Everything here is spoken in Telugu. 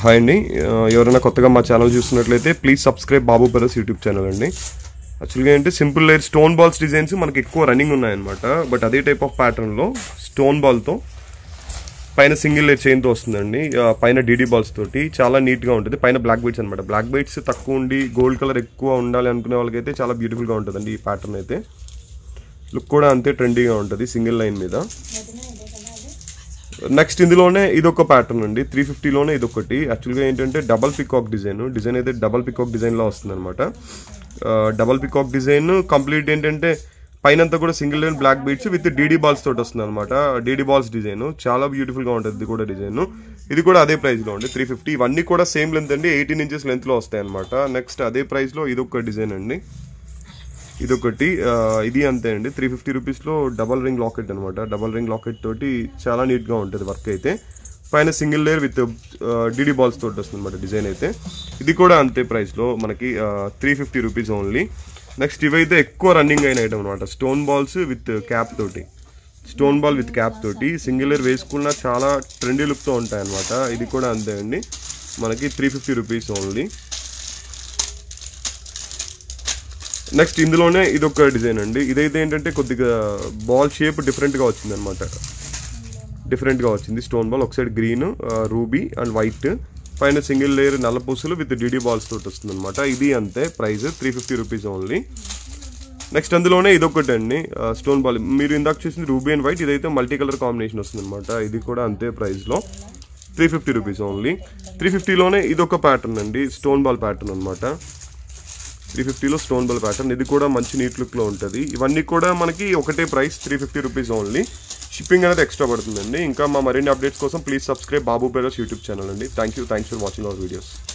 హాయ్ అండి, ఎవరైనా కొత్తగా మా ఛానల్ చూస్తున్నట్లయితే please subscribe Babu brothers YouTube channel అండి. యాక్చువల్గా ఏంటి simple layer stone balls designs మనకి ఎక్కువ రన్నింగ్ ఉన్నాయన్నమాట. బట్ అదే టైప్ ఆఫ్ ప్యాటర్న్లో స్టోన్ బాల్తో పైన సింగిల్ లేయర్ చైన్తో వస్తుందండి. పైన డీడీ బాల్స్ తోటి చాలా నీట్గా ఉంటుంది. పైన బ్లాక్ బీట్స్ అనమాట. బ్లాక్ బీట్స్ తక్కువ ఉండి గోల్డ్ కలర్ ఎక్కువ ఉండాలి అనుకునే వాళ్ళకైతే చాలా బ్యూటిఫుల్గా ఉంటుందండి ఈ ప్యాటర్న్ అయితే. లుక్ కూడా అంతే ట్రెండీగా ఉంటుంది సింగిల్ లైన్ మీద. నెక్స్ట్ ఇందులోనే ఇదొక ప్యాటర్న్ అండి, 350లోనే ఇదొకటి. యాక్చువల్గా ఏంటంటే డబల్ పికాక్ డిజైన్ అయితే డబల్ పికాక్ డిజైన్లో వస్తుంది అనమాట. డబల్ పికాక్ డిజైన్ కంప్లీట్ ఏంటంటే పైనంతా కూడా single line black beads with DD balls తోటి వస్తుంది అనమాట. డీడీ బాల్స్ డిజైన్ చాలా బ్యూటిఫుల్గా ఉంటుంది. ఇది కూడా డిజైన్, ఇది కూడా అదే ప్రైస్లో అండి 350. ఇవన్నీ కూడా సేమ్ లెంత్ అండి, 18 ఇంచెస్ లెంత్లో వస్తాయి అనమాట. నెక్స్ట్ అదే ప్రైస్లో ఇదొక డిజైన్ అండి, ఇదొకటి. ఇది అంతే అండి 350 రూపీస్లో డబల్ రింగ్ లాకెట్ అనమాట. డబల్ రింగ్ లాకెట్ తోటి చాలా నీట్గా ఉంటుంది వర్క్ అయితే. పైన single layer with DD balls తోటి వస్తుంది అనమాట డిజైన్ అయితే. ఇది కూడా అంతే ప్రైస్లో మనకి 350 రూపీస్ ఓన్లీ. నెక్స్ట్ ఇవైతే ఎక్కువ రన్నింగ్ అయిన ఐటమ్ అనమాట. స్టోన్ బాల్స్ విత్ క్యాప్ తోటి, స్టోన్ బాల్ విత్ క్యాప్ తోటి సింగిల్ లేయర్ వేసుకున్న చాలా ట్రెండీ లుక్తో ఉంటాయి అనమాట. ఇది కూడా అంతే అండి మనకి 350 రూపీస్ ఓన్లీ. నెక్స్ట్ ఇందులోనే ఇదొక డిజైన్ అండి. ఇదైతే ఏంటంటే కొద్దిగా బాల్ షేప్ డిఫరెంట్గా వచ్చింది అనమాట. డిఫరెంట్గా వచ్చింది స్టోన్ బాల్. ఒక side green, ruby and white, పైన సింగిల్ లేయర్ నల్ల పూసలు విత్ డీడీ బాల్స్ తోటి వస్తుంది అనమాట. ఇది అంతే ప్రైస్ 350 రూపీస్ ఓన్లీ. నెక్స్ట్ అందులోనే ఇదొకటి అండి స్టోన్ బాల్. మీరు ఇందాక చూసింది రూబీ అండ్ వైట్, ఇదైతే మల్టీ కలర్ కాంబినేషన్ వస్తుంది అనమాట. ఇది కూడా అంతే ప్రైస్లో 350 రూపీస్ ఓన్లీ. 350లోనే ఇదొక ప్యాటర్న్ అండి, స్టోన్ బాల్ ప్యాటర్న్ అనమాట. 350లో స్టోన్ బాల్ ప్యాటర్న్. ఇది కూడా మంచి నీట్ లుక్లో ఉంటుంది. ఇవన్నీ కూడా మనకి ఒకటే ప్రైస్ 350 రూపీస్ ఓన్లీ. షిప్పింగ్ అనేది ఎక్స్ట్రా పడుతుందండి. ఇంకా మా మరిన్ని అప్డేట్స్ కోసం please subscribe Babu brothers YouTube channel అండి. Thanks for watching our videos.